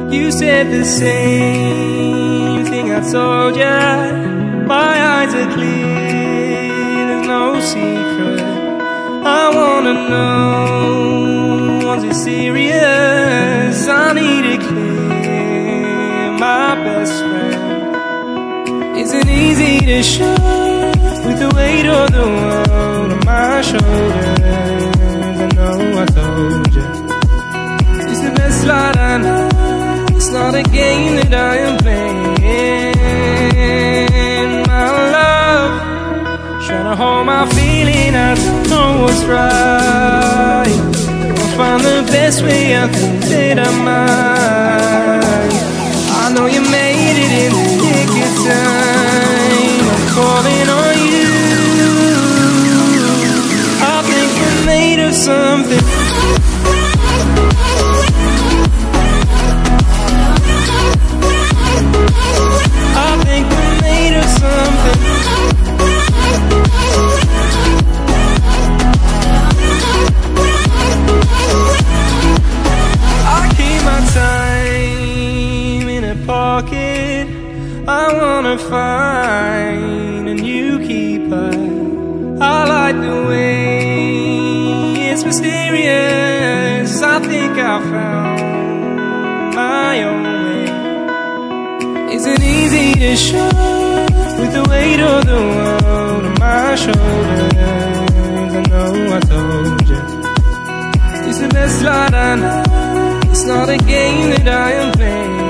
You said the same thing I told ya. My eyes are clear, there's no secret. I wanna know, was it serious? I need it clear, my best friend. Isn't easy to show with the weight of the world on my shoulders. I know I told you, it's the best light I know. It's not a game that I am playing, my love. Trying to hold my feeling, I don't know what's right. I'll find the best way, I think that I might. I know you made it in the nick of time. I'm calling on you. I think we're made of something. I think we're made of something. I keep my time in a pocket. I wanna find a new keeper. I like the way it's mysterious. I think I found my own way. Isn't easy to show with the weight of the world on my shoulders. I know I told you, it's the best light I know. It's not a game that I am playing.